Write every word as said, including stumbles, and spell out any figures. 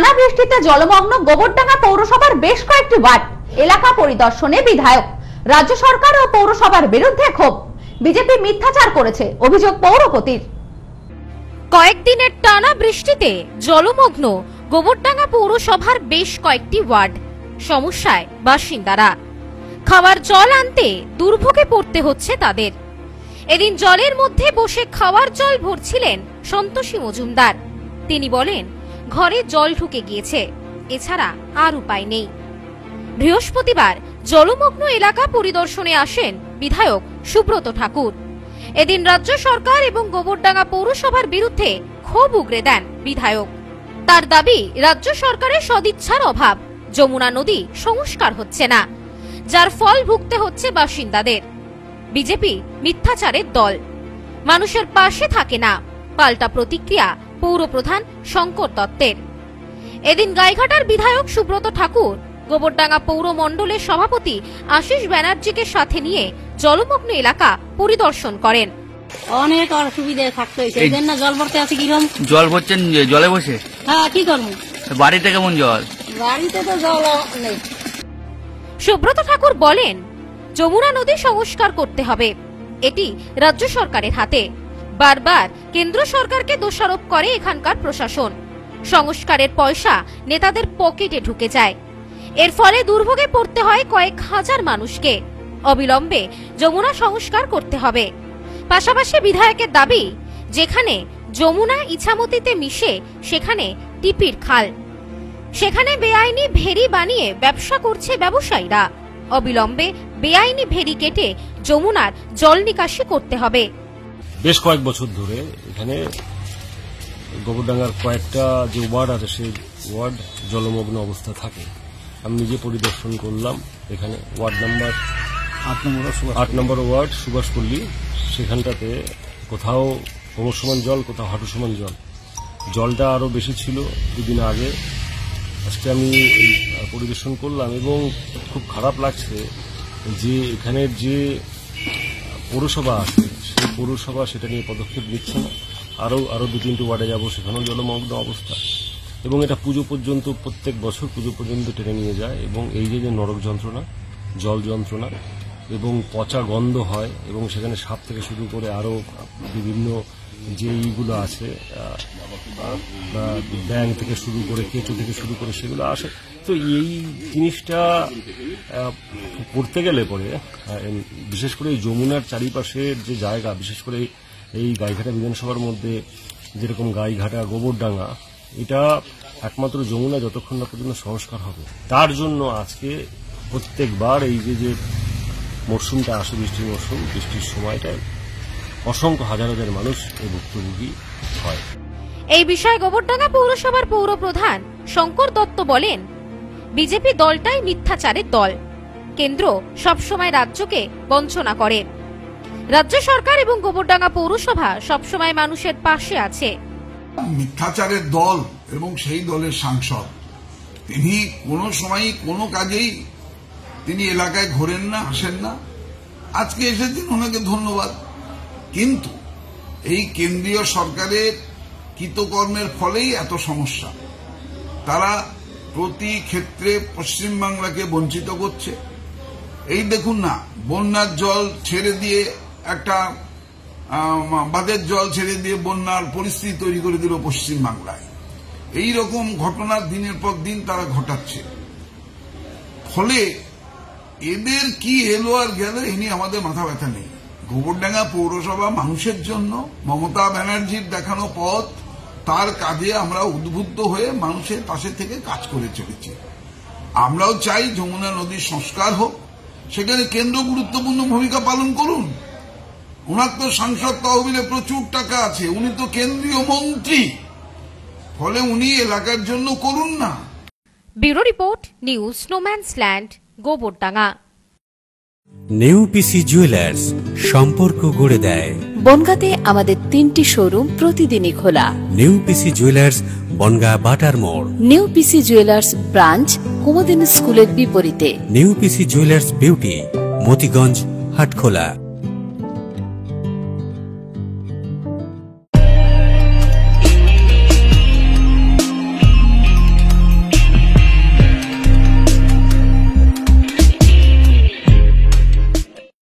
টানা বৃষ্টিতে জলমগ্ন গোবরডাঙ্গা পৌরসভার বেশ কয়েকটি ওয়ার্ড। এলাকা পরিদর্শনে বিধায়ক। রাজ্য সরকার ও পৌরসভার বিরুদ্ধে ক্ষোভ। বিজেপি মিথ্যাচার করেছে অভিযোগ পৌরপতির। কয়েকদিনের টানা বৃষ্টিতে জলমগ্ন গোবরডাঙ্গা পৌরসভার বেশ কয়েকটি ওয়ার্ড। সমস্যায় বাসিন্দারা। খাওয়ার জল আনতে দুর্ভোগে পড়তে হচ্ছে তাদের। এদিন জলের মধ্যে বসে খাওয়ার জল ভরছিলেন সন্তোষী মজুমদার। তিনি বলেন, ঘরে জল ঢুকে গিয়েছে, এছাড়া আর উপায় নেই। বৃহস্পতিবার জলমগ্ন এলাকা পরিদর্শনে আসেন বিধায়ক সুব্রত ঠাকুর। এদিন রাজ্য সরকার এবং গোবরডাঙ্গা পৌরসভার বিরুদ্ধে ক্ষোভ উগরে দেন বিধায়ক। তার দাবি, রাজ্য সরকারের সদিচ্ছার অভাব, যমুনা নদী সংস্কার হচ্ছে না, যার ফল ভুগতে হচ্ছে বাসিন্দাদের। বিজেপি মিথ্যাচারের দল, মানুষের পাশে থাকে না। পাল্টা প্রতিক্রিয়া পৌরপ্রধান শঙ্কর দত্তের। এদিন গাইঘাটার বিধায়ক সুব্রত ঠাকুর গোবরডাঙ্গা পৌর মণ্ডলের সভাপতি আশিস ব্যানার্জিকে সাথে নিয়ে জলমগ্ন এলাকা পরিদর্শন করেন। অনেক অসুবিধা থাকতে হয়েছে, এই জন্য জল ভরতে আছে। কিরকম জল ভরছেন? জলে বসে? হ্যাঁ, কি করবো। বাড়িতে কেমন জল? বাড়িতে তো জল নেই। সুব্রত ঠাকুর বলেন, যমুনা নদী সংস্কার করতে হবে, এটি রাজ্য সরকারের হাতে। বারবার কেন্দ্র সরকারকে দোষারোপ করে এখানকার প্রশাসন। সংস্কারের পয়সা নেতাদের পকেটে ঢুকে যায়। এর ফলে দুর্ভোগে পড়তে হয় কয়েক হাজার মানুষকে। অবিলম্বে যমুনা সংস্কার করতে হবে। পাশাপাশি বিধায়কের দাবি, যেখানে যমুনা ইছামতিতে মিশে সেখানে টিপির খাল, সেখানে বেআইনি ভেরি বানিয়ে ব্যবসা করছে ব্যবসায়ীরা। অবিলম্বে বেআইনি ভেরি কেটে যমুনার জল নিকাশি করতে হবে। বেশ কয়েক বছর ধরে এখানে গোবরডাঙ্গার কয়েকটা যে ওয়ার্ড আছে সেই ওয়ার্ড জলমগ্ন অবস্থা থাকে। আমি নিজে পরিদর্শন করলাম। এখানে ওয়ার্ড নাম্বার আট নম্বর আট নম্বর ওয়ার্ড সুভাষপল্লী, সেখানটাতে কোথাও কোমর সমান জল, কোথাও হাঁটু সমান জল। জলটা আরও বেশি ছিল দুদিন আগে। আজকে আমি এই পরিদর্শন করলাম এবং খুব খারাপ লাগছে যে এখানের যে পৌরসভা আছে সেই পৌরসভা সেটা নিয়ে পদক্ষেপ নিচ্ছে না। আরও আরও দু তিনটি ওয়ার্ডে যাব, সেখানেও জলমগ্ন অবস্থা। এবং এটা পুজো পর্যন্ত, প্রত্যেক বছর পুজো পর্যন্ত টেনে নিয়ে যায়। এবং এই যে যে নরক যন্ত্রণা, জল যন্ত্রণা এবং পচা গন্ধ হয়, এবং সেখানে সাপ থেকে শুরু করে আরও বিভিন্ন যে এইগুলো আছে, ব্যাং থেকে শুরু করে, কেঁচো থেকে শুরু করে সেগুলো আসে। তো এই জিনিসটা করতে গেলে পরে বিশেষ করে এই যমুনার চারিপাশের যে জায়গা, বিশেষ করে এই গাইঘাটা বিধানসভার মধ্যে যেরকম গাইঘাটা, গোবরডাঙ্গা, এটা একমাত্র যমুনা যতক্ষণ না পর্যন্ত সংস্কার হবে। তার জন্য আজকে প্রত্যেকবার এই যে যে মরশুমটা আসে, বৃষ্টির মরশুম, বৃষ্টির সময়টায় অসংখ্য হাজার হাজার মানুষ এই ভুক্তভোগী হয়। এই বিষয়ে গোবরডাঙ্গা পৌরসভার পৌর প্রধান শঙ্কর দত্ত বলেন, বিজেপি দলটাই মিথ্যাচারের দল। কেন্দ্র সবসময় রাজ্যকে বঞ্চনা করে। রাজ্য সরকার এবং গোবরডাঙ্গা পৌরসভা সবসময় মানুষের পাশে আছে। মিথ্যাচারের দল এবং সেই দলের সাংসদ তিনি কোনো সময়ই কোনো কাজেই তিনি এলাকায় ঘোরেন না, আসেন না। আজকে এসেছেন, ওনাকে ধন্যবাদ। কিন্তু এই কেন্দ্রীয় সরকারের কৃতকর্মের ফলেই এত সমস্যা। তারা প্রতি ক্ষেত্রে পশ্চিমবাংলাকে বঞ্চিত করছে। এই দেখুন না, বন্যার জল ছেড়ে দিয়ে, একটা বাঁধের জল ছেড়ে দিয়ে বন্যার পরিস্থিতি তৈরি করে দিল পশ্চিমবাংলায়। এই রকম ঘটনা দিনের পর দিন তারা ঘটাচ্ছে। ফলে এদের কি এলো আর গেল এ নিয়ে আমাদের মাথা ব্যথা নেই। গোবরডাঙ্গা পৌরসভা মানুষের জন্য, মমতা ব্যানার্জির দেখানো পথ, তার কাজে আমরা উদ্বুদ্ধ হয়ে মানুষের পাশে থেকে কাজ করে চলেছি। আমরাও চাই যমুনা নদীর সংস্কার হোক, সেখানে কেন্দ্র গুরুত্বপূর্ণ ভূমিকা পালন করুন। ওনার তো সাংসদ তহবিলে প্রচুর টাকা আছে, উনি তো কেন্দ্রীয় মন্ত্রী, ফলে উনি এলাকার জন্য করুন না। ব্যুরো রিপোর্ট, নিউজ স্নোম্যান্সল্যান্ড, গোবরডাঙ্গা। নিউ পিসি জুয়েলার্স, সম্পর্ক গড়ে দেয়। বনগাঁতে আমাদের তিনটি শোরুম প্রতিদিনই খোলা। নিউ পিসি জুয়েলার্স, বনগাঁ বাটার মোড়। New PC jewellers branch, Kumudini স্কুলের বিপরীতে। New PC jewellers beauty, Motiganj, Hatkhola.